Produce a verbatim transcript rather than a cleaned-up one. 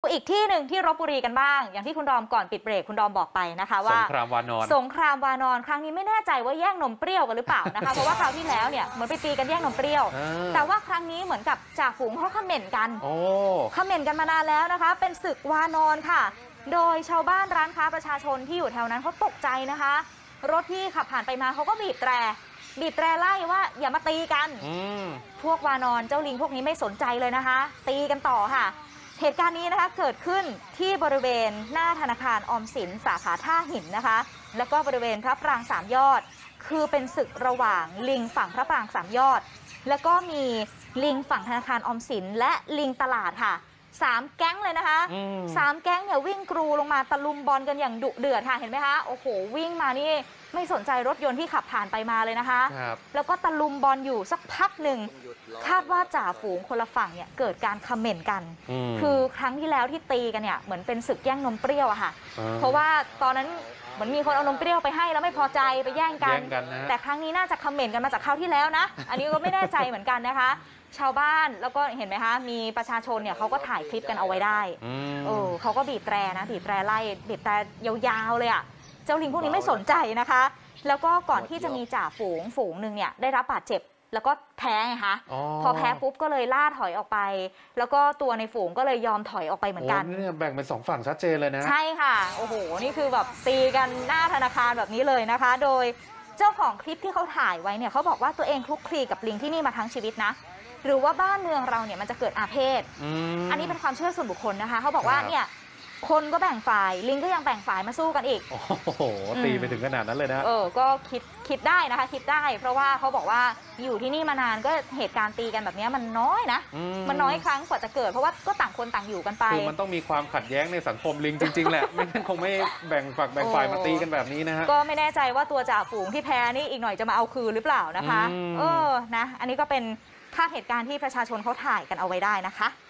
อีกที่หนึ่งที่ลพบุรีกันบ้างอย่างที่คุณดอมก่อนปิดเบรกคุณดอมบอกไปนะคะว่าสงครามวานอนสงครามวานอนครั้งนี้ไม่แน่ใจว่าแย่งนมเปรี้ยวกันหรือเปล่านะคะเพราะว่าคราวที่แล้วเนี่ยเหมือนไปตีกันแย่งนมเปรี้ยวแต่ว่าครั้งนี้เหมือนกับจ่าฝูงเขาคอมเมนต์กันคอมเมนต์กันมานานแล้วนะคะเป็นศึกวานอนค่ะโดยชาวบ้านร้านค้าประชาชนที่อยู่แถวนั้นเขาตกใจนะคะรถที่ขับผ่านไปมาเขาก็บีบแตรบีบแตรไล่ว่าอย่ามาตีกันพวกวานอนเจ้าลิงพวกนี้ไม่สนใจเลยนะคะตีกันต่อค่ะเหตุการณ์นี้นะคะเกิดขึ้นที่บริเวณหน้าธนาคารออมสินสาขาท่าหินนะคะแล้วก็บริเวณพระปรางสามยอดคือเป็นศึกระหว่างลิงฝั่งพระปรางสามยอดแล้วก็มีลิงฝั่งธนาคารออมสินและลิงตลาดค่ะสามแก๊งเลยนะคะสามแก๊งเนี่ยวิ่งกรูลงมาตะลุมบอลกันอย่างดุเดือดค่ะเห็นไหมคะโอ้โหวิ่งมานี่ไม่สนใจรถยนต์ที่ขับผ่านไปมาเลยนะคะแล้วก็ตะลุมบอลอยู่สักพักหนึ่งคาดว่าจ่าฝูงคนละฝั่งเนี่ยเกิดการคอมเมนต์กันคือครั้งที่แล้วที่ตีกันเนี่ยเหมือนเป็นศึกแย่งนมเปรี้ยวอะค่ะเพราะว่าตอนนั้นเหมือนมีคนเอานมเปรี้ยวไปให้แล้วไม่พอใจไปแย่งกันแต่ครั้งนี้น่าจะคอมเมนต์กันมาจากคราวที่แล้วนะอันนี้ก็ไม่แน่ใจเหมือนกันนะคะชาวบ้านแล้วก็เห็นไหมคะมีประชาชนเนี่ยเขาก็ถ่ายคลิปกันเอาไว้ได้เออเขาก็บีบแตรนะบีบแตรไล่บีบแตรยาวๆเลยอ่ะเจ้าลิงพวกนี้ไม่สนใจนะคะแล้วก็ก่อนที่จะมีจ่าฝูงฝูงหนึ่งเนี่ยได้รับบาดเจ็บแล้วก็แพ้ไงคะพอแพ้ปุ๊บก็เลยล่าถอยออกไปแล้วก็ตัวในฝูงก็เลยยอมถอยออกไปเหมือนกันเนี่ยแบ่งเป็นสองฝั่งชัดเจนเลยนะใช่ค่ะโอ้โหนี่คือแบบตีกันหน้าธนาคารแบบนี้เลยนะคะโดยเจ้าของคลิปที่เขาถ่ายไว้เนี่ยเขาบอกว่าตัวเองคลุกคลีกับลิงที่นี่มาทั้งชีวิตนะหรือว่าบ้านเมืองเราเนี่ยมันจะเกิดอาเพศ อ, อันนี้เป็นความเชื่อส่วนบุคคลนะคะเขาบอกว่าเนี่ยคนก็แบ่งฝ่ายลิงก็ยังแบ่งฝ่ายมาสู้กันอีกโอ้โหตีไปถึงขนาดนั้นเลยนะเออก็คิดคิดได้นะคะคิดได้เพราะว่าเขาบอกว่าอยู่ที่นี่มานานก็เหตุการณ์ตีกันแบบนี้มันน้อยนะมันน้อยครั้งกว่าจะเกิดเพราะว่าก็ต่างคนต่างอยู่กันไปคือมันต้องมีความขัดแย้งในสังคมลิงจริงๆแหละไม่งั้นคงไม่แบ่งฝักแบ่งฝ่ายมาตีกันแบบนี้นะฮะก็ไม่แน่ใจว่าตัวจ่าฝูงที่แพ้นี่อีกหน่อยจะมาเอาคืนหรือเปล่านะคะเออนะอันนี้ก็เป็นภาพเหตุการณ์ที่ประชาชนเขาถ่ายกันเอาไว้ได้นะคะ